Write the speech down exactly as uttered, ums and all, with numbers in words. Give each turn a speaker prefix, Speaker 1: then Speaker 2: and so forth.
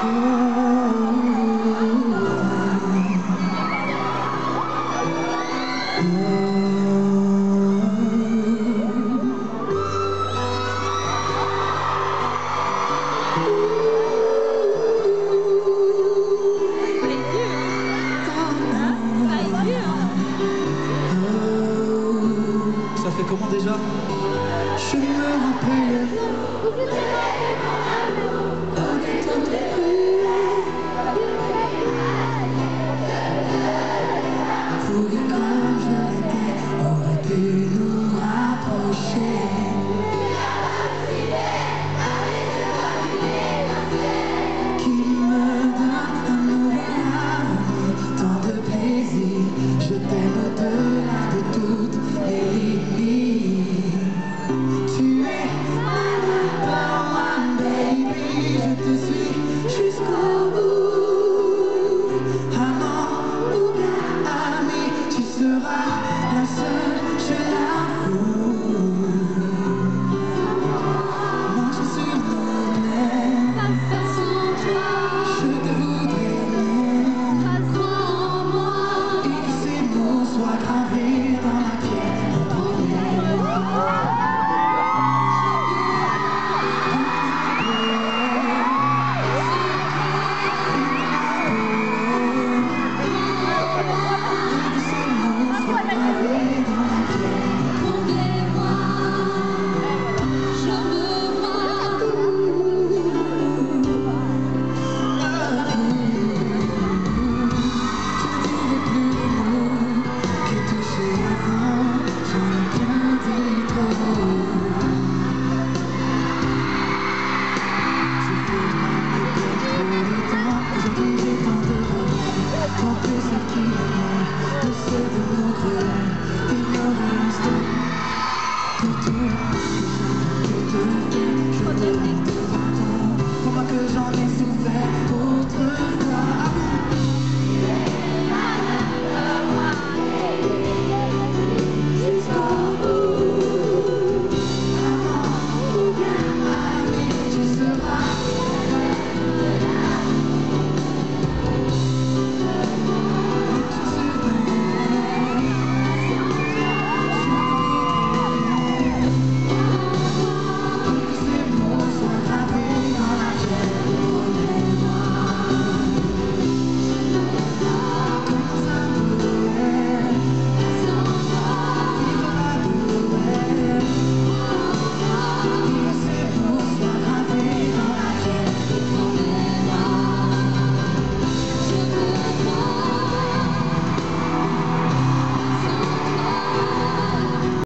Speaker 1: Ça fait comment déjà? Je me rappelle. Pour que quand j'étais, aurait pu nous rapprocher. Qui me donne un nouvel avenir, tant de plaisir. Je t'aime au-delà de toutes les limites. Tu es ma number one baby, je te suis jusqu'au bout. Amant ou bien ami, tu seras la seule, je l'avoue. Moi je suis renouvelée, je te voudrais et que ces mots soient gravés dans la pierre. Pour moi que j'en ai souffert autrefois.